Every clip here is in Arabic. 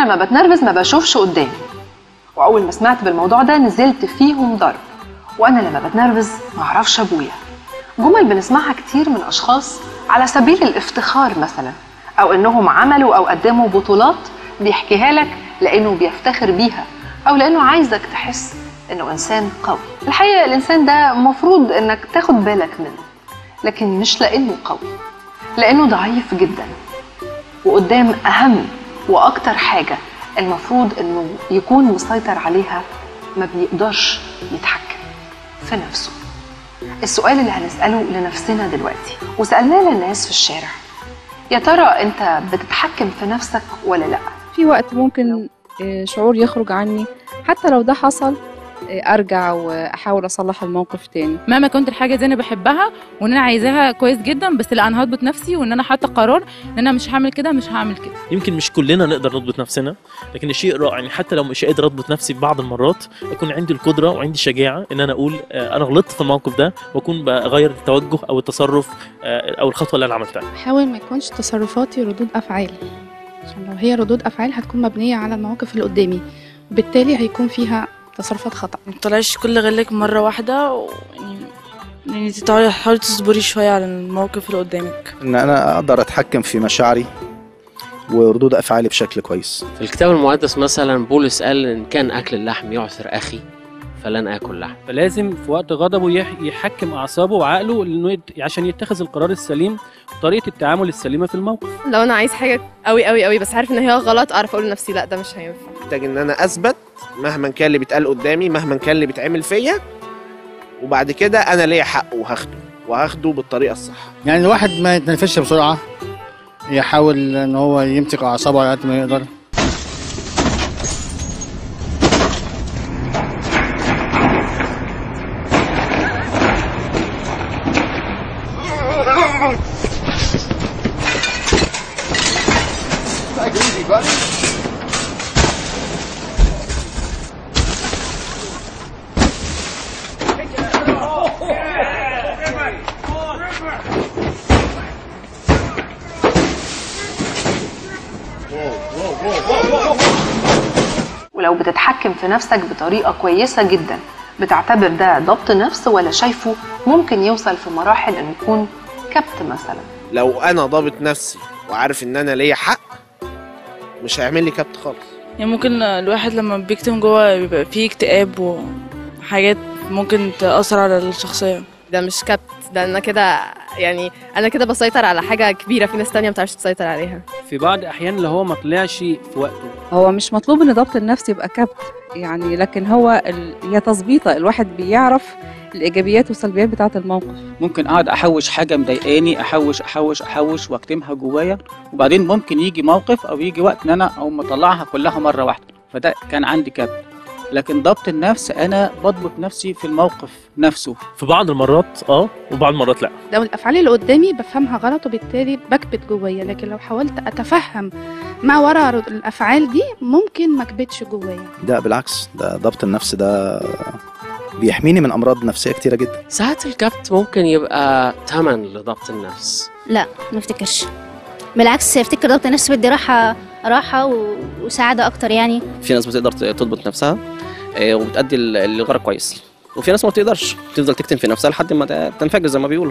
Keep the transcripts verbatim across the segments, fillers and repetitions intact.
لما بتنرفز ما بشوفش قدامي، واول ما سمعت بالموضوع ده نزلت فيهم ضرب. وانا لما بتنرفز ما اعرفش ابويا. جمل بنسمعها كتير من اشخاص على سبيل الافتخار مثلا، او انهم عملوا او قدموا بطولات بيحكيها لك لانه بيفتخر بيها، او لانه عايزك تحس انه انسان قوي. الحقيقه الانسان ده مفروض انك تاخد بالك منه، لكن مش لانه قوي، لانه ضعيف جدا. وقدام اهم واكتر حاجه المفروض انه يكون مسيطر عليها ما بيقدرش يتحكم في نفسه. السؤال اللي هنساله لنفسنا دلوقتي وسالناه للناس في الشارع، يا ترى انت بتتحكم في نفسك ولا لا؟ في وقت ممكن شعور يخرج عني، حتى لو ده حصل ارجع واحاول اصلح الموقف تاني. مهما كنت الحاجه دي انا بحبها وان انا عايزاها كويس جدا، بس لا، انا هضبط نفسي وان انا حاطه قرار ان انا مش هعمل كده مش هعمل كده. يمكن مش كلنا نقدر نضبط نفسنا، لكن الشيء رائع يعني حتى لو مش قادر اضبط نفسي في بعض المرات اكون عندي القدره وعندي شجاعه ان انا اقول انا غلطت في الموقف ده، واكون بغير التوجه او التصرف او الخطوه اللي انا عملتها. احاول ما يكونش تصرفاتي ردود افعال، عشان لو هي ردود افعال هتكون مبنيه على المواقف اللي قدامي، وبالتالي هيكون فيها تصرفات خطأ. ما تطلعيش كل غلك مرة واحدة، ويعني يعني تحاولي تصبري شوية على الموقف اللي قدامك. ان انا اقدر اتحكم في مشاعري وردود افعالي بشكل كويس. في الكتاب المقدس مثلا بولس قال ان كان اكل اللحم يعثر اخي فلن اكل لحم. فلازم في وقت غضبه يحكم اعصابه وعقله لانه عشان يتخذ القرار السليم وطريقه التعامل السليمه في الموقف. لو انا عايز حاجه قوي قوي قوي بس عارف ان هي غلط، اعرف اقول لنفسي لا ده مش هينفع. محتاج ان انا اثبت مهما كان اللي بيتقال قدامي، مهما كان اللي بيتعمل فيا، وبعد كده انا ليا حق وهاخده وهاخده بالطريقه الصح. يعني الواحد ما يتنفسش بسرعه، يحاول ان هو يمسك اعصابه على قد ما يقدر. ولو بتتحكم في نفسك بطريقة كويسة جدا، بتعتبر ده ضبط نفس ولا شايفه ممكن يوصل في مراحل انه يكون كبت مثلا؟ لو انا ضابط نفسي وعارف ان انا ليا حق مش هيعمل لي كبت خالص. يعني ممكن الواحد لما بيكتم جوه بيبقى فيه اكتئاب وحاجات ممكن تأثر على الشخصية. ده مش كبت، ده انا كده يعني انا كده بسيطر على حاجه كبيره في ناس تانية ما بتعرفش تسيطر عليها. في بعض الاحيان اللي هو ما طلعش في وقته. هو مش مطلوب ان ضبط النفس يبقى كبت يعني، لكن هو ال... هي تظبيطه، الواحد بيعرف الايجابيات والسلبيات بتاعه الموقف. ممكن اقعد احوش حاجه مضايقاني، احوش احوش احوش واكتمها جوايا، وبعدين ممكن يجي موقف او يجي وقت ان انا اقوم مطلعها كلها مره واحده، فده كان عندي كبت. لكن ضبط النفس انا بضبط نفسي في الموقف نفسه. في بعض المرات اه وبعض المرات لا. لو الافعال اللي قدامي بفهمها غلط وبالتالي بكبت جوايا، لكن لو حاولت اتفهم ما وراء الافعال دي ممكن ما كبتش جوايا. ده بالعكس، ده ضبط النفس ده بيحميني من امراض نفسيه كتيره جدا. ساعات الكبت ممكن يبقى ثمن لضبط النفس. لا ما افتكرش، بالعكس افتكر ضبط النفس بدي راحه راحه وسعاده اكتر. يعني في ناس بتقدر تضبط نفسها وبتأدي الغرض كويس، وفي ناس ما بتقدرش، تفضل تكتم في نفسها لحد ما تنفجر زي ما بيقولوا.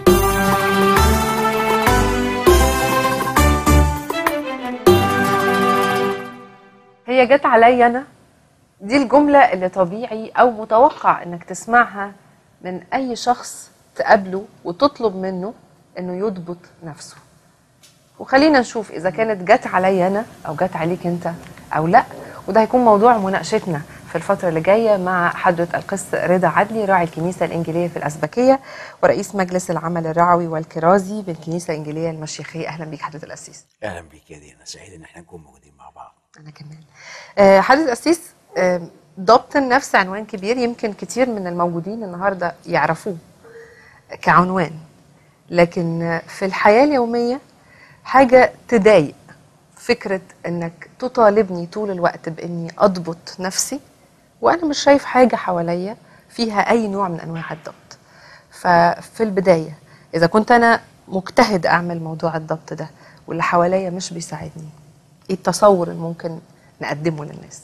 هي جت عليا انا، دي الجمله اللي طبيعي او متوقع انك تسمعها من اي شخص تقابله وتطلب منه انه يضبط نفسه. وخلينا نشوف اذا كانت جت عليا انا او جت عليك انت او لا، وده هيكون موضوع مناقشتنا في الفترة اللي جاية مع حضرة القس رضا عدلي، راعي الكنيسة الإنجيلية في الأزبكية ورئيس مجلس العمل الرعوي والكرازي بالكنيسة الإنجيلية المشيخية. أهلا بيك حضرة القسيس. أهلا بيك يا دينا، سعيد إن احنا نكون موجودين مع بعض. أنا كمان. أه حضرة القسيس، أه ضبط النفس عنوان كبير، يمكن كتير من الموجودين النهاردة يعرفوه كعنوان، لكن في الحياة اليومية حاجة تضايق فكرة انك تطالبني طول الوقت باني اضبط نفسي وانا مش شايف حاجة حواليا فيها اي نوع من انواع الضبط. ففي البداية اذا كنت انا مجتهد اعمل موضوع الضبط ده واللي حواليا مش بيساعدني، ايه التصور اللي ممكن نقدمه للناس؟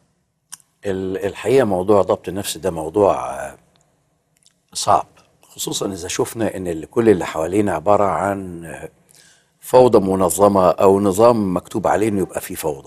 الحقيقه موضوع ضبط النفس ده موضوع صعب، خصوصا اذا شفنا ان كل اللي حوالينا عباره عن فوضى منظمه او نظام مكتوب عليه انه يبقى فيه فوضى.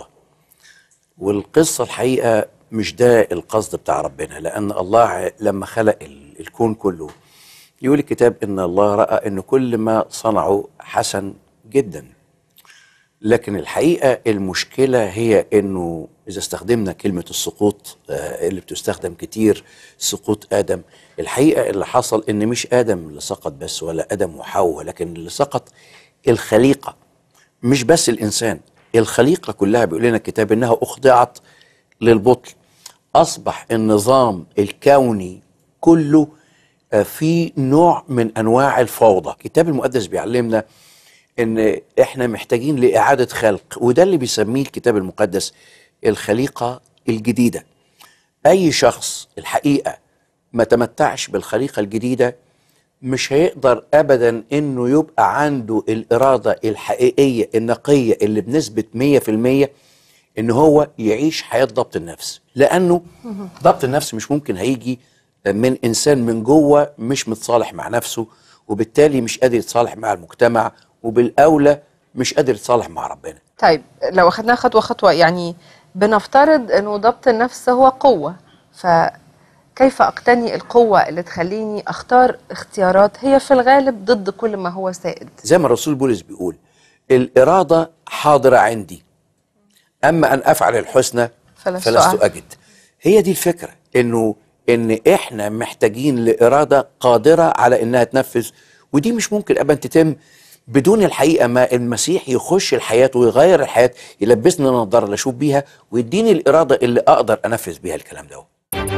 والقصه الحقيقه مش ده القصد بتاع ربنا، لان الله لما خلق الكون كله يقول الكتاب ان الله راى ان كل ما صنعه حسن جدا. لكن الحقيقه المشكله هي انه اذا استخدمنا كلمه السقوط اللي بتستخدم كتير، سقوط ادم، الحقيقه اللي حصل ان مش ادم اللي سقط بس ولا ادم وحواء، لكن اللي سقط الخليقه، مش بس الانسان، الخليقه كلها. بيقول لنا الكتاب انها اخضعت للبطل. اصبح النظام الكوني كله في نوع من انواع الفوضى. الكتاب المقدس بيعلمنا ان احنا محتاجين لاعاده خلق، وده اللي بيسميه الكتاب المقدس الخليقه الجديده. اي شخص الحقيقه ما تمتعش بالخليقه الجديده مش هيقدر ابدا انه يبقى عنده الاراده الحقيقيه النقيه اللي بنسبه مية في المية ان هو يعيش حياه ضبط النفس، لانه ضبط النفس مش ممكن هيجي من انسان من جوه مش متصالح مع نفسه، وبالتالي مش قادر يتصالح مع المجتمع، وبالاولى مش قادر يتصالح مع ربنا. طيب لو اخدناها خطوه خطوه، يعني بنفترض انه ضبط النفس هو قوه، فكيف اقتني القوه اللي تخليني اختار اختيارات هي في الغالب ضد كل ما هو سائد؟ زي ما الرسول بولس بيقول الاراده حاضره عندي، اما ان افعل الحسنى فلست, فلست اجد. هي دي الفكره، انه ان احنا محتاجين لاراده قادره على انها تنفذ، ودي مش ممكن ابدا تتم بدون الحقيقه ما المسيح يخش الحياه ويغير الحياه، يلبسني نظاره اللي اشوف بيها ويديني الاراده اللي اقدر انفذ بيها الكلام ده.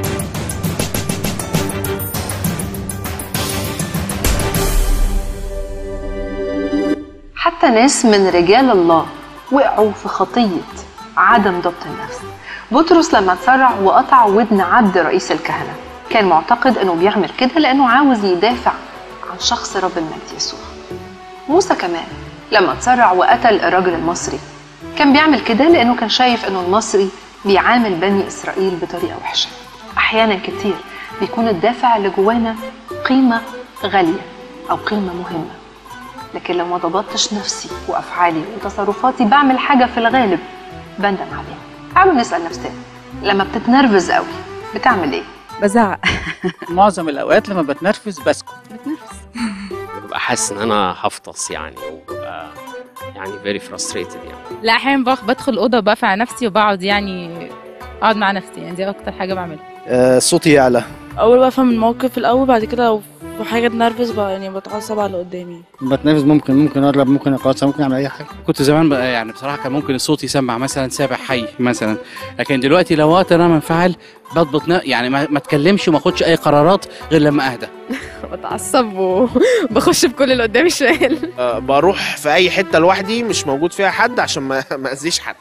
حتى ناس من رجال الله وقعوا في خطيه عدم ضبط النفس. بطرس لما اتسرع وقطع ودن عبد رئيس الكهنه كان معتقد انه بيعمل كده لانه عاوز يدافع عن شخص رب المجد يسوع. موسى كمان لما اتسرع وقتل الرجل المصري كان بيعمل كده لانه كان شايف انه المصري بيعامل بني اسرائيل بطريقه وحشه. احيانا كتير بيكون الدافع اللي جوانا قيمه غاليه او قيمه مهمه، لكن لو ما ضبطتش نفسي وافعالي وتصرفاتي بعمل حاجه في الغالب بندم عليها. تعالوا نسال نفسنا، لما بتتنرفز قوي بتعمل ايه؟ بزعق. معظم الاوقات لما بتنرفز بسكت. بتنرفز ببقى حاسس ان انا هفطس يعني، وببقى يعني very frustrated يعني. لا احيانا بدخل الاوضه وبقفل على نفسي وبقعد يعني اقعد مع نفسي، يعني دي اكتر حاجه بعملها. آه صوتي يعلى. اول بفهم الموقف الاول، بعد كده لو في حاجه تنرفز بقى يعني بتعصب على اللي قدامي. بتنرفز ممكن ممكن اضرب، ممكن اقاطع، ممكن اعمل اي حاجه. كنت زمان بقى يعني بصراحه كان ممكن الصوت يسمع مثلا سابع حي مثلا، لكن دلوقتي لو وقت انا منفعل بضبط يعني ما, ما اتكلمش وما اخدش اي قرارات غير لما اهدى. بتعصب وبخش بكل اللي قدامي الشمال. أه بروح في اي حته لوحدي مش موجود فيها حد عشان ما ما اذيش حد.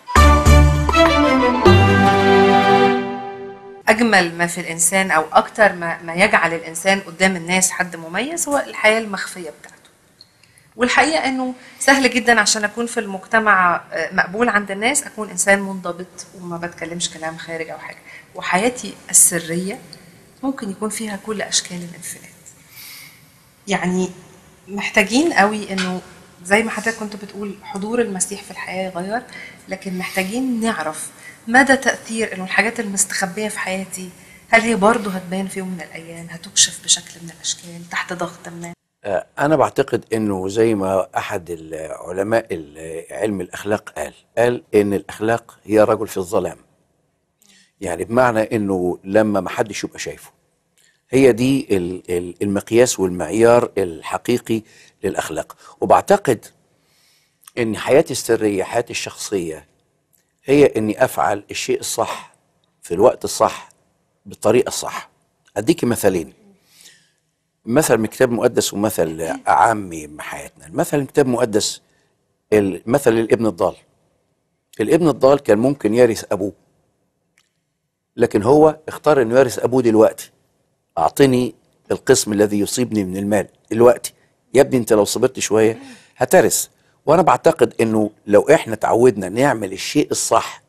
أجمل ما في الإنسان أو أكتر ما, ما يجعل الإنسان قدام الناس حد مميز هو الحياة المخفية بتاعته. والحقيقة أنه سهل جدا عشان أكون في المجتمع مقبول عند الناس أكون إنسان منضبط وما بتكلمش كلام خارج أو حاجة، وحياتي السرية ممكن يكون فيها كل أشكال الانفلات. يعني محتاجين قوي أنه زي ما حضرتك كنت بتقول حضور المسيح في الحياة يغير، لكن محتاجين نعرف مدى تأثير إنه الحاجات المستخبية في حياتي هل هي برضه هتبان في يوم من الأيام، هتكشف بشكل من الأشكال تحت ضغط ما. أنا بعتقد إنه زي ما أحد العلماء علم الأخلاق قال قال إن الأخلاق هي رجل في الظلام، يعني بمعنى إنه لما ما حدش يبقى شايفه. هي دي المقياس والمعيار الحقيقي للأخلاق. وبعتقد إن حياتي السرية، حياتي الشخصية، هي إني أفعل الشيء الصح في الوقت الصح بالطريقة الصح. أديكي مثالين، مثل من الكتاب المقدس ومثل عامي من حياتنا. المثل من الكتاب المقدس مثل الابن الضال. الابن الضال كان ممكن يرث أبوه، لكن هو اختار إنه يرث أبوه دلوقتي. أعطني القسم الذي يصيبني من المال دلوقتي، يا ابني أنت لو صبرت شوية هترث. وأنا بعتقد إنه لو إحنا تعودنا نعمل الشيء الصح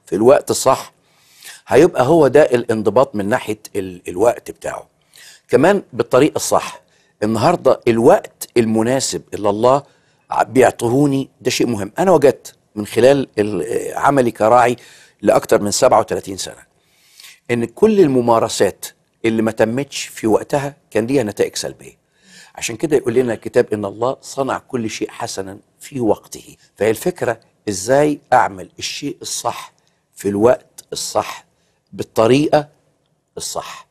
في الوقت الصح، هيبقى هو ده الانضباط من ناحيه ال الوقت بتاعه. كمان بالطريقه الصح. النهارده الوقت المناسب اللي الله بيعطيهوني ده شيء مهم. انا وجدت من خلال عملي كراعي لاكثر من سبعة وثلاثين سنه ان كل الممارسات اللي ما تمتش في وقتها كان ليها نتائج سلبيه. عشان كده يقول لنا الكتاب ان الله صنع كل شيء حسنا في وقته. فهي الفكره ازاي اعمل الشيء الصح في الوقت الصح بالطريقه الصح.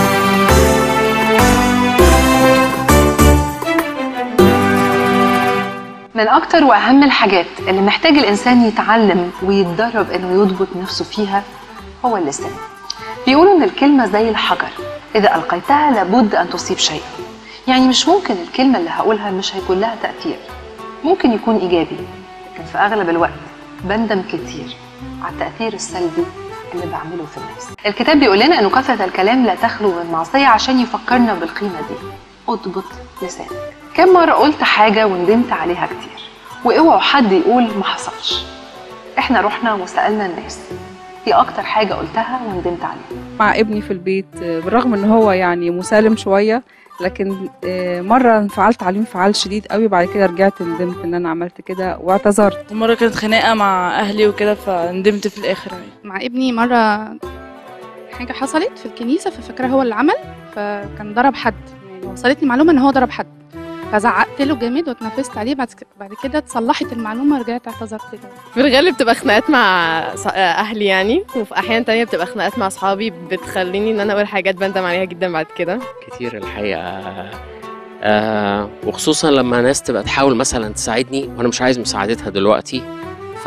من أكتر وأهم الحاجات اللي محتاج الإنسان يتعلم ويتدرب إنه يضبط نفسه فيها هو اللسان. بيقولوا إن الكلمة زي الحجر، إذا ألقيتها لابد أن تصيب شيئا. يعني مش ممكن الكلمة اللي هقولها مش هيكون لها تأثير. ممكن يكون إيجابي، لكن في أغلب الوقت بندم كتير على التأثير السلبي اللي بعمله في الناس. الكتاب بيقول لنا إنه كثرة الكلام لا تخلو من معصية، عشان يفكرنا بالقيمة دي. اضبط لسانك. كم مرة قلت حاجة وندمت عليها كتير، واوعوا حد يقول ما حصلش. احنا رحنا وسألنا الناس ايه اكتر حاجة قلتها وندمت عليها. مع ابني في البيت، بالرغم ان هو يعني مسالم شوية، لكن مرة انفعلت عليه انفعال شديد قوي، بعد كده رجعت ندمت ان انا عملت كده واعتذرت. مرة كانت خناقة مع اهلي وكده فندمت في الاخر. مع ابني مرة حاجة حصلت في الكنيسة ففاكرة هو اللي عمل، فكان ضرب حد، يعني وصلتني معلومة ان هو ضرب حد، فزعقت له جامد واتنفست عليه. بعد بعد كده اتصلحت المعلومه ورجعت اعتذرت له. في الغالب بتبقى خناقات مع اهلي يعني، وفي احيان تانية بتبقى خناقات مع اصحابي بتخليني ان انا اقول حاجات بندم عليها جدا بعد كده. كتير الحقيقه، آه وخصوصا لما ناس تبقى تحاول مثلا تساعدني وانا مش عايز مساعدتها دلوقتي، ف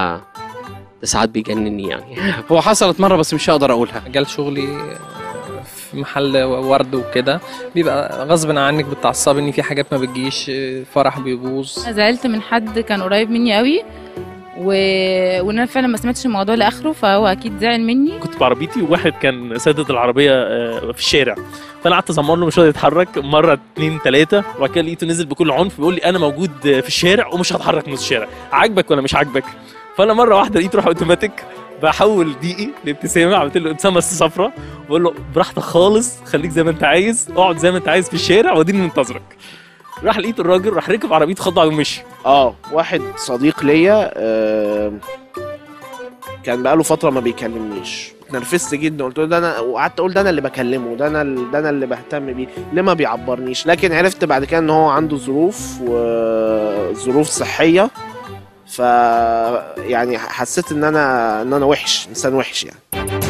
ده ساعات بيجنني يعني. هو حصلت مره بس مش هقدر اقولها. مجال شغلي في محل ورد وكده، بيبقى غصب عنك بتعصب ان في حاجات ما بتجيش، فرح بيبوظ. زعلت من حد كان قريب مني قوي و... وان انا فعلا ما سمعتش الموضوع لاخره، فهو اكيد زعل مني. كنت بعربيتي وواحد كان سادد العربيه في الشارع، فانا قعدت ازمر له مش راضي يتحرك مره اتنين تلاته، وبعد كده لقيته نزل بكل عنف بيقول لي انا موجود في الشارع ومش هتحرك من الشارع، عاجبك ولا مش عاجبك؟ فانا مره واحده لقيته راح اوتوماتيك بحول دقيقي لابتسامه، عملت له ابتسامه صفراء بقول له براحتك خالص، خليك زي ما انت عايز، اقعد زي ما انت عايز في الشارع واديني منتظرك. راح لقيت الراجل راح ركب عربيته خد بعضه ومشي. اه واحد صديق ليا آه كان بقاله فتره ما بيكلمنيش، اتنرفزت جدا، قلت له ده انا، وقعدت اقول ده انا اللي بكلمه، ده انا ده انا اللي بهتم بيه، ليه ما بيعبرنيش؟ لكن عرفت بعد كده ان هو عنده ظروف وظروف صحيه، ف يعني حسيت ان انا ان انا وحش، انسان وحش يعني.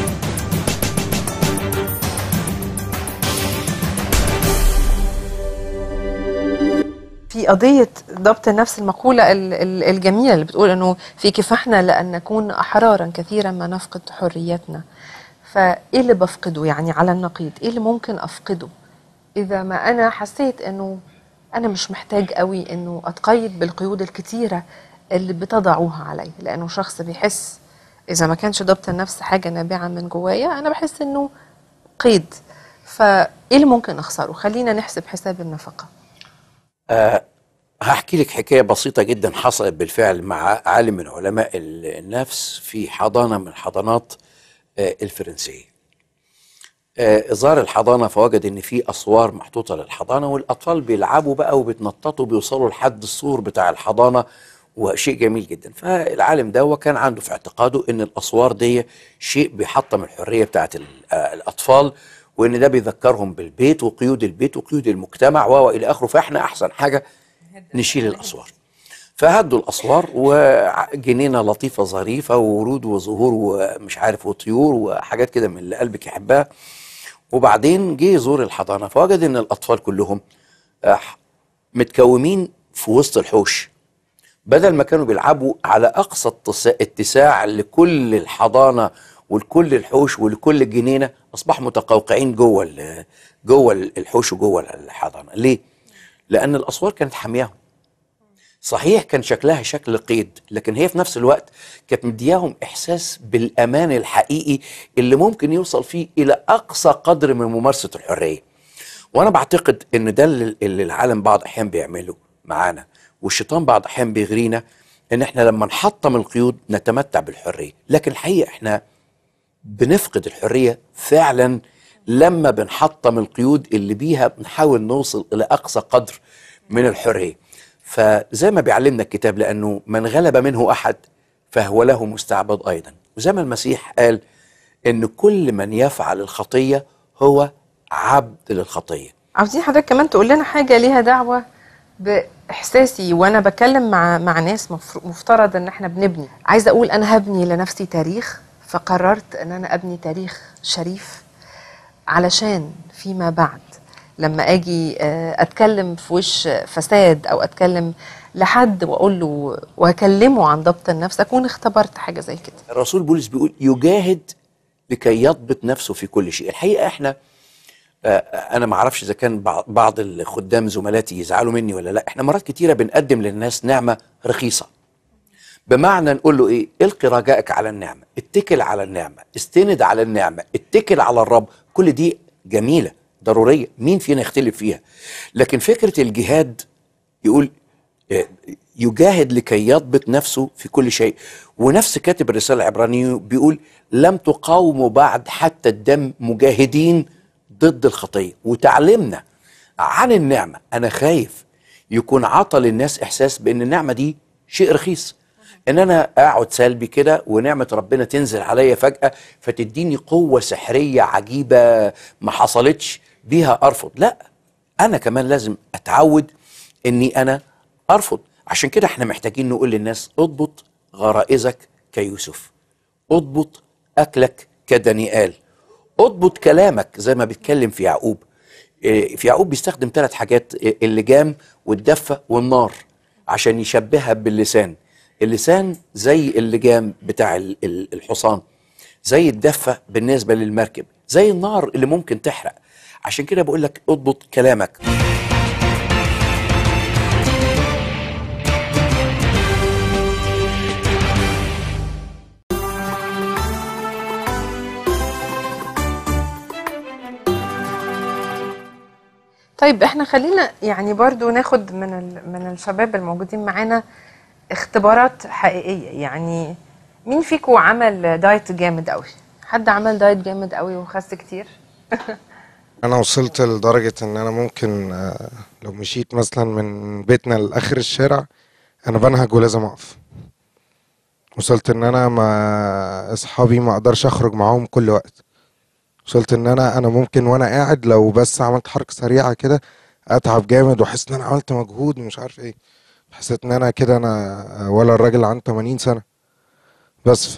في قضية ضبط النفس، المقولة الجميلة اللي بتقول انه في كفاحنا لأن نكون أحرارا كثيرا ما نفقد حريتنا. فايه اللي بفقده يعني على النقيض؟ ايه اللي ممكن افقده اذا ما انا حسيت انه انا مش محتاج قوي انه اتقيد بالقيود الكتيرة اللي بتضعوها علي؟ لانه شخص بيحس اذا ما كانش ضبط النفس حاجة نابعة من جوايا، انا بحس انه قيد. فايه اللي ممكن اخسره؟ خلينا نحسب حساب النفقة. أه هحكي لك حكاية بسيطة جدا حصلت بالفعل مع عالم من علماء النفس في حضانة من الحضانات أه الفرنسية. أه زار الحضانة فوجد ان في اسوار محطوطة للحضانة، والاطفال بيلعبوا بقى وبيتنططوا بيوصلوا لحد السور بتاع الحضانة، وشيء جميل جدا. فالعالم ده وكان عنده في اعتقاده ان الاسوار دي شيء بيحطم الحرية بتاعت الاطفال، وان ده بيذكرهم بالبيت وقيود البيت وقيود المجتمع والى اخره، فاحنا احسن حاجه نشيل الاسوار. فهدوا الاسوار وجنينه لطيفه ظريفه وورود وزهور ومش عارف وطيور وحاجات كده من اللي قلبك يحبها. وبعدين جه يزور الحضانه فوجد ان الاطفال كلهم متكومين في وسط الحوش، بدل ما كانوا بيلعبوا على اقصى اتساع لكل الحضانه ولكل الحوش ولكل الجنينه، اصبحوا متقوقعين جوه جوه الحوش وجوه الحضانه. ليه؟ لان الاسوار كانت حامياهم. صحيح كان شكلها شكل قيد، لكن هي في نفس الوقت كانت مدياهم احساس بالامان الحقيقي اللي ممكن يوصل فيه الى اقصى قدر من ممارسه الحريه. وانا بعتقد ان ده اللي العالم بعض احيان بيعمله معانا، والشيطان بعض احيان بيغرينا، ان احنا لما نحطم القيود نتمتع بالحريه، لكن الحقيقه احنا بنفقد الحريه فعلا لما بنحطم القيود اللي بيها بنحاول نوصل الى اقصى قدر من الحريه. فزي ما بيعلمنا الكتاب، لانه من غلب منه احد فهو له مستعبد ايضا، وزي ما المسيح قال ان كل من يفعل الخطيه هو عبد للخطيه. عاوزين حضرتك كمان تقول لنا حاجه ليها دعوه باحساسي وانا بتكلم مع مع ناس مفترض ان احنا بنبني. عايزه اقول انا هبني لنفسي تاريخ، فقررت ان انا ابني تاريخ شريف علشان فيما بعد لما اجي اتكلم في وش فساد او اتكلم لحد واقول له واكلمه عن ضبط النفس اكون اختبرت حاجه زي كده. الرسول بولس بيقول يجاهد لكي يضبط نفسه في كل شيء. الحقيقه احنا انا ما اعرفش اذا كان بعض الخدام زملاتي يزعلوا مني ولا لا، احنا مرات كتيره بنقدم للناس نعمه رخيصه، بمعنى نقول له ايه؟ القي رجائك على النعمه، اتكل على النعمه، استند على النعمه، اتكل على الرب. كل دي جميله ضروريه، مين فينا يختلف فيها؟ لكن فكره الجهاد يقول يجاهد لكي يضبط نفسه في كل شيء. ونفس كاتب الرساله العبرانيه بيقول لم تقاوموا بعد حتى الدم مجاهدين ضد الخطيه. وتعلمنا عن النعمه. انا خايف يكون عطى للناس احساس بان النعمه دي شيء رخيص، ان انا اقعد سلبي كده ونعمه ربنا تنزل عليا فجاه فتديني قوه سحريه عجيبه ما حصلتش بيها ارفض. لا، انا كمان لازم اتعود اني انا ارفض. عشان كده احنا محتاجين نقول للناس اضبط غرائزك كيوسف، اضبط اكلك كدانيال، اضبط كلامك زي ما بيتكلم في يعقوب. في يعقوب بيستخدم ثلاث حاجات، اللجام والدفة والنار، عشان يشبهها باللسان. اللسان زي اللجام بتاع الحصان، زي الدفة بالنسبة للمركب، زي النار اللي ممكن تحرق. عشان كده بقول لك اضبط كلامك. طيب احنا خلينا يعني برضو ناخد من من الشباب الموجودين معانا اختبارات حقيقية. يعني مين فيكم عمل دايت جامد قوي؟ حد عمل دايت جامد قوي وخس كتير؟ انا وصلت لدرجة ان انا ممكن لو مشيت مثلا من بيتنا لاخر الشارع انا بنهج ولازم اقف. وصلت ان انا ما اصحابي ما اقدرش اخرج معاهم كل وقت. وصلت ان انا انا ممكن وانا قاعد لو بس عملت حركه سريعه كده اتعب جامد واحس ان انا عملت مجهود ومش عارف ايه. حسيت ان انا كده انا ولا الراجل عنده ثمانين سنه. بس ف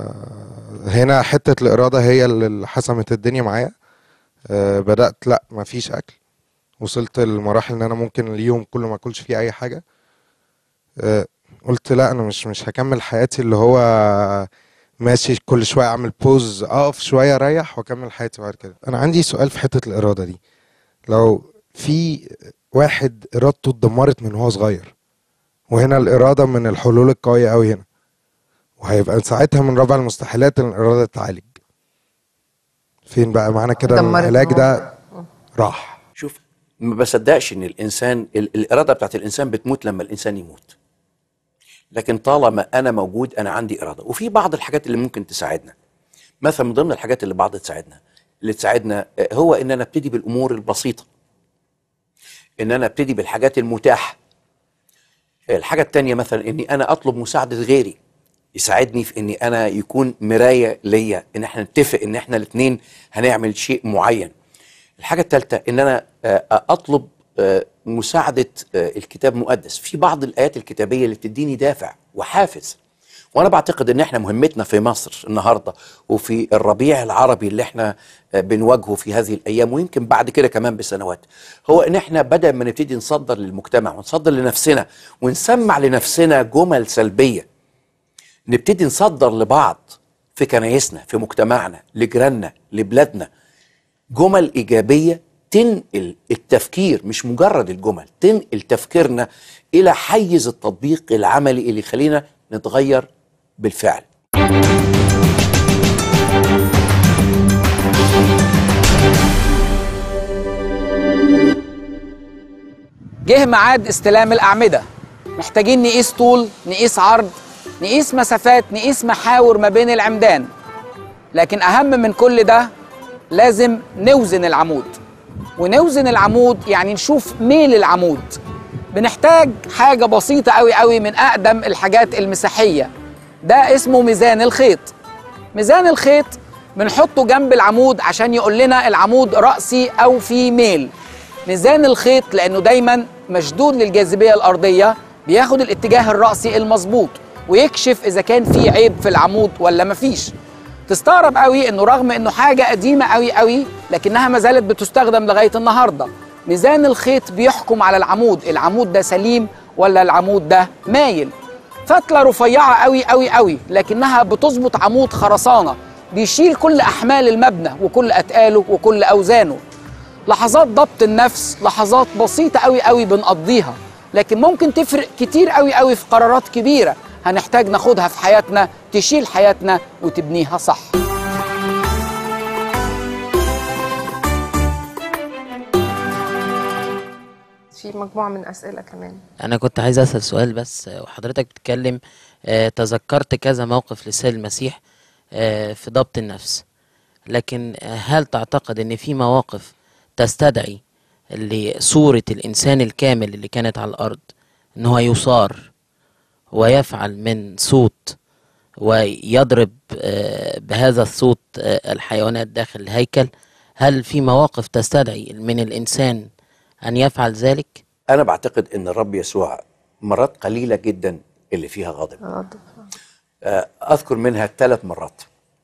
هنا حته الاراده هي اللي حسمت الدنيا معايا. أه بدات لا مفيش اكل. وصلت لمراحل ان انا ممكن اليوم كله ما اكلش فيه اي حاجه. أه قلت لا انا مش مش هكمل حياتي اللي هو ماشي كل شويه اعمل بوز اقف شويه اريح واكمل حياتي بعد كده. انا عندي سؤال في حته الاراده دي. لو في واحد ارادته اتدمرت من هو صغير، وهنا الاراده من الحلول القويه قوي هنا، وهيبقى ساعتها من رابع المستحيلات ان الاراده تتعالج. فين بقى معنى كده العلاج ده راح؟ شوف، ما بصدقش ان الانسان الاراده بتاعت الانسان بتموت لما الانسان يموت. لكن طالما انا موجود انا عندي اراده. وفي بعض الحاجات اللي ممكن تساعدنا. مثلا من ضمن الحاجات اللي بعض تساعدنا اللي تساعدنا هو ان انا ابتدي بالامور البسيطه، ان انا ابتدي بالحاجات المتاحه. الحاجه الثانيه مثلا اني انا اطلب مساعده غيري يساعدني في اني انا يكون مرايه ليا، ان احنا نتفق ان احنا الاثنين هنعمل شيء معين. الحاجه الثالثه ان انا اطلب مساعدة الكتاب المقدس في بعض الآيات الكتابية اللي بتديني دافع وحافز. وأنا بعتقد إن إحنا مهمتنا في مصر النهاردة وفي الربيع العربي اللي إحنا بنواجهه في هذه الأيام، ويمكن بعد كده كمان بسنوات، هو إن إحنا بدل ما نبتدي نصدر للمجتمع ونصدر لنفسنا ونسمع لنفسنا جمل سلبية، نبتدي نصدر لبعض في كنايسنا، في مجتمعنا، لجيراننا، لبلادنا جمل إيجابية تنقل التفكير، مش مجرد الجمل، تنقل تفكيرنا إلى حيز التطبيق العملي اللي يخلينا نتغير بالفعل. جه ميعاد استلام الأعمدة. محتاجين نقيس طول، نقيس عرض، نقيس مسافات، نقيس محاور ما بين العمدان. لكن أهم من كل ده لازم نوزن العمود. ونوزن العمود يعني نشوف ميل العمود. بنحتاج حاجة بسيطة قوي قوي من أقدم الحاجات المساحية، ده اسمه ميزان الخيط. ميزان الخيط بنحطه جنب العمود عشان يقول لنا العمود رأسي أو في ميل. ميزان الخيط لأنه دايما مشدود للجاذبية الأرضية بياخد الاتجاه الرأسي المظبوط ويكشف إذا كان في عيب في العمود ولا مفيش. تستغرب قوي إنه رغم إنه حاجة قديمة قوي قوي لكنها ما زالت بتستخدم لغاية النهاردة. ميزان الخيط بيحكم على العمود، العمود ده سليم ولا العمود ده مايل. فتلة رفيعة قوي قوي قوي لكنها بتظبط عمود خرسانة بيشيل كل أحمال المبنى وكل أتقاله وكل أوزانه. لحظات ضبط النفس لحظات بسيطة قوي قوي بنقضيها، لكن ممكن تفرق كتير قوي قوي في قرارات كبيرة هنحتاج ناخدها في حياتنا تشيل حياتنا وتبنيها صح. في مجموعة من أسئلة كمان. أنا كنت عايز أسأل سؤال بس وحضرتك بتتكلم آه تذكرت كذا موقف لسيد المسيح آه في ضبط النفس، لكن آه هل تعتقد أن في مواقف تستدعي لصورة الإنسان الكامل اللي كانت على الأرض أن هو يصار ويفعل من صوت ويضرب آه بهذا الصوت آه الحيوانات داخل الهيكل؟ هل في مواقف تستدعي من الإنسان أن يفعل ذلك؟ أنا بعتقد أن الرب يسوع مرات قليلة جدا اللي فيها غضب. غضب. أذكر منها ثلاث مرات.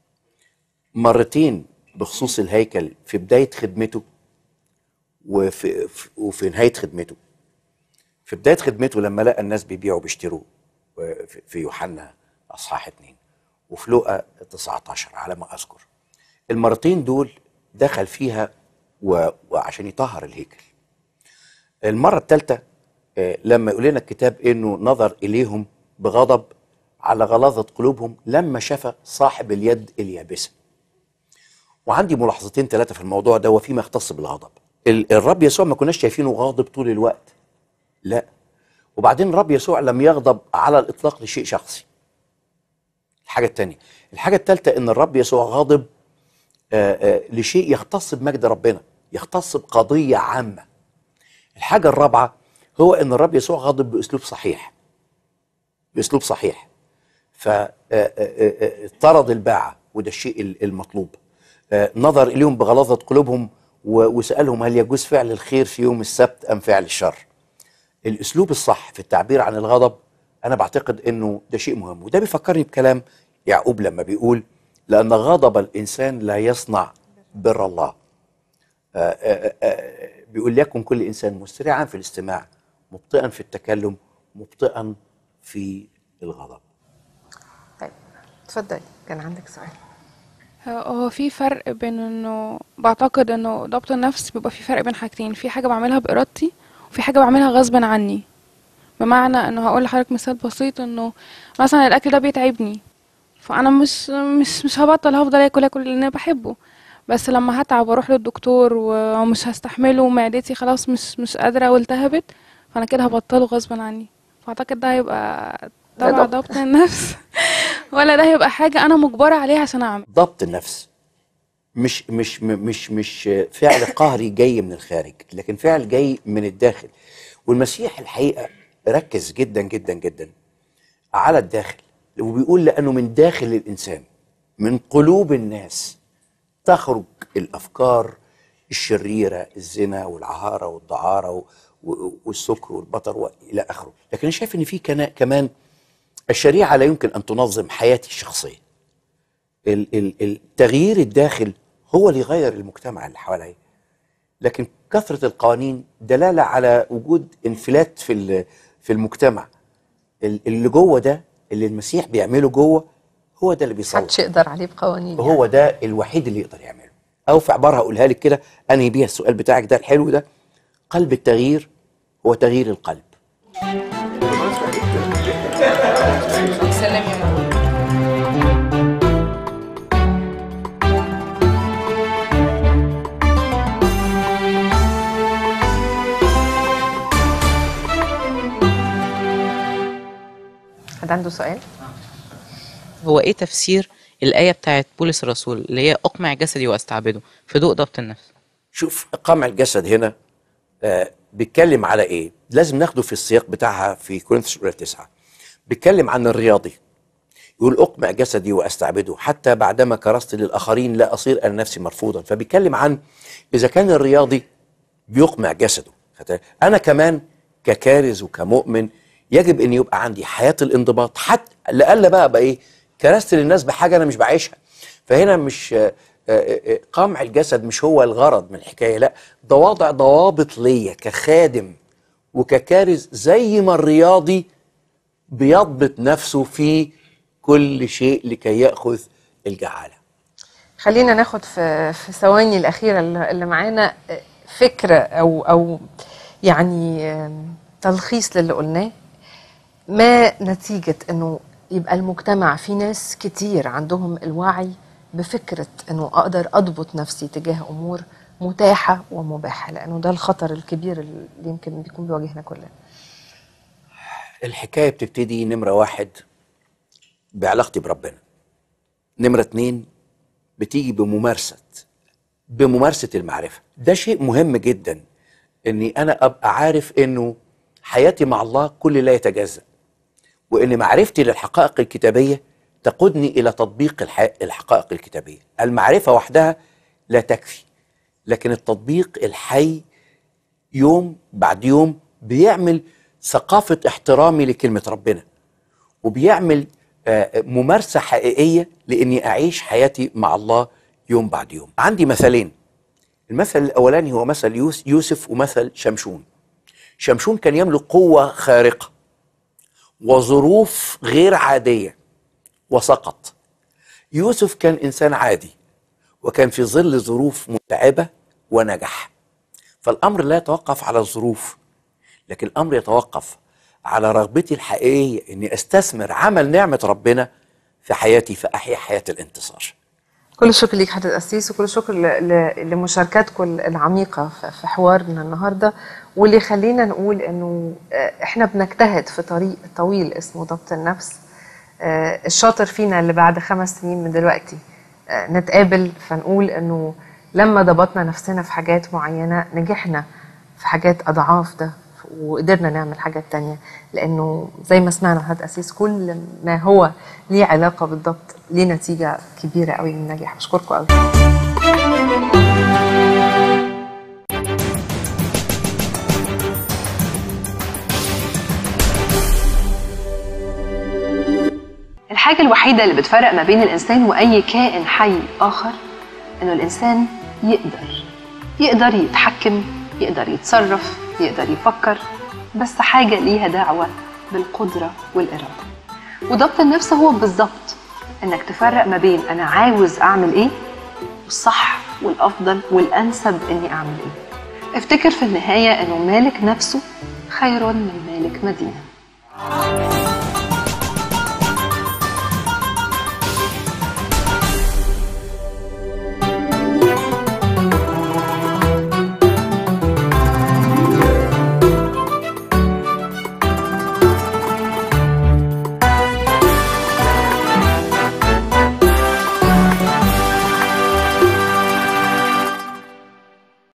مرتين بخصوص الهيكل في بداية خدمته وفي, وفي نهاية خدمته. في بداية خدمته لما لقى الناس بيبيعوا وبيشتروا في يوحنا أصحاح اتنين وفي لوقا تسعة عشر على ما أذكر. المرتين دول دخل فيها وعشان يطهر الهيكل. المرة الثالثة لما يقول لنا الكتاب انه نظر اليهم بغضب على غلاظة قلوبهم لما شاف صاحب اليد اليابسة. وعندي ملاحظتين ثلاثة في الموضوع ده وفيما يختص بالغضب. الرب يسوع ما كناش شايفينه غاضب طول الوقت، لا. وبعدين الرب يسوع لم يغضب على الإطلاق لشيء شخصي. الحاجة الثانية، الحاجة الثالثة ان الرب يسوع غاضب آآ آآ لشيء يختص بمجد ربنا، يختص بقضية عامة. الحاجة الرابعة هو ان الرب يسوع غاضب باسلوب صحيح. باسلوب صحيح. فطرد الباعة وده الشيء المطلوب. نظر اليهم بغلاظة قلوبهم وسألهم هل يجوز فعل الخير في يوم السبت ام فعل الشر. الاسلوب الصح في التعبير عن الغضب انا بعتقد انه ده شيء مهم، وده بيفكرني بكلام يعقوب لما بيقول لان غضب الانسان لا يصنع بر الله. آآ آآ بيقول لكم كل إنسان مسرعا في الاستماع مبطئا في التكلم مبطئا في الغضب. طيب اتفضلي، كان عندك سؤال. هو في فرق بين انه بعتقد انه ضبط النفس بيبقى في فرق بين حاجتين، في حاجة بعملها بإرادتي وفي حاجة بعملها غصبا عني. بمعنى انه هقول لحضرتك مثال بسيط، انه مثلا الأكل ده بيتعبني فأنا مش مش مش هبطل، هفضل آكل آكل لأن أنا بحبه، بس لما هتعب واروح للدكتور ومش هستحمله ومعدتي خلاص مش مش قادره والتهبت فانا كده هبطله غصبا عني. فاعتقد ده هيبقى طبعا ضبط النفس ولا ده هيبقى حاجه انا مجبره عليها عشان اعمل. ضبط النفس مش مش مش مش فعل قهري جاي من الخارج، لكن فعل جاي من الداخل. والمسيح الحقيقه ركز جدا جدا جدا على الداخل، وبيقول لانه من داخل الانسان من قلوب الناس تخرج الأفكار الشريرة، الزنا والعهارة والدعارة والسكر والبطر وإلى آخره. لكن أنا شايف إن في كمان الشريعة لا يمكن أن تنظم حياتي الشخصية. التغيير الداخل هو اللي يغير المجتمع اللي حواليه، لكن كثرة القوانين دلالة على وجود انفلات في في المجتمع. اللي جوه ده اللي المسيح بيعمله جوه هو ده اللي بيصلح. محدش يقدر عليه بقوانين. هو ده الوحيد اللي يقدر يعمله. او في عباره هقولها لك كده انهي بيها السؤال بتاعك ده الحلو ده، قلب التغيير هو تغيير القلب. سلام يا ماما. عنده سؤال. هو ايه تفسير الآية بتاعت بولس الرسول اللي هي أقمع جسدي وأستعبده في ضوء ضبط النفس؟ شوف قمع الجسد هنا آه بيتكلم على ايه؟ لازم ناخده في السياق بتاعها في كورنثوس الاولى تسعة. بيتكلم عن الرياضي، يقول اقمع جسدي واستعبده حتى بعدما كرست للاخرين لا اصير انا نفسي مرفوضا. فبيتكلم عن اذا كان الرياضي بيقمع جسده، انا كمان ككارز وكمؤمن يجب ان يبقى عندي حياه الانضباط، حتى لألا بقى بقى ايه كرست للناس بحاجه انا مش بعيشها. فهنا مش قمع الجسد مش هو الغرض من الحكايه، لا ده وضع ضوابط ليا كخادم وككارز، زي ما الرياضي بيضبط نفسه في كل شيء لكي ياخذ الجعاله. خلينا ناخد في في ثواني الاخيره اللي معانا فكره او او يعني تلخيص للي قلناه. ما نتيجه انه يبقى المجتمع في ناس كتير عندهم الوعي بفكره انه اقدر اضبط نفسي تجاه امور متاحه ومباحه، لانه ده الخطر الكبير اللي يمكن بيكون بيواجهنا كلنا. الحكايه بتبتدي نمره واحد بعلاقتي بربنا. نمره اتنين بتيجي بممارسه بممارسه المعرفه. ده شيء مهم جدا اني انا ابقى عارف انه حياتي مع الله كل لا يتجزأ، وان معرفتي للحقائق الكتابيه تقودني الى تطبيق الحقائق الكتابيه. المعرفه وحدها لا تكفي، لكن التطبيق الحي يوم بعد يوم بيعمل ثقافه احترامي لكلمه ربنا، وبيعمل ممارسه حقيقيه لاني اعيش حياتي مع الله يوم بعد يوم. عندي مثلين. المثل الاولاني هو مثل يوسف ومثل شمشون. شمشون كان يملك قوه خارقه وظروف غير عاديه وسقط. يوسف كان انسان عادي وكان في ظل ظروف متعبه ونجح. فالامر لا يتوقف على الظروف، لكن الامر يتوقف على رغبتي الحقيقيه اني استثمر عمل نعمه ربنا في حياتي فاحيا حياه الانتصار. كل الشكر ليك حضرتك القسيس، وكل الشكر لمشاركاتكم العميقه في حوارنا النهارده، واللي خلينا نقول انه احنا بنجتهد في طريق طويل اسمه ضبط النفس. الشاطر فينا اللي بعد خمس سنين من دلوقتي نتقابل فنقول انه لما ضبطنا نفسنا في حاجات معينه نجحنا في حاجات اضعاف ده، وقدرنا نعمل حاجات تانية، لانه زي ما سمعنا حضرتك قسيس كل ما هو ليه علاقه بالضبط ليه نتيجه كبيره قوي من النجاح. بشكركم قوي. الحاجه الوحيده اللي بتفرق ما بين الانسان واي كائن حي اخر انه الانسان يقدر يقدر يتحكم، يقدر يتصرف، يقدر يفكر، بس حاجة ليها دعوة بالقدرة والإرادة. وضبط النفس هو بالظبط إنك تفرق ما بين أنا عاوز أعمل إيه والصح والأفضل والأنسب إني أعمل إيه. افتكر في النهاية إنه مالك نفسه خير من مالك مدينة.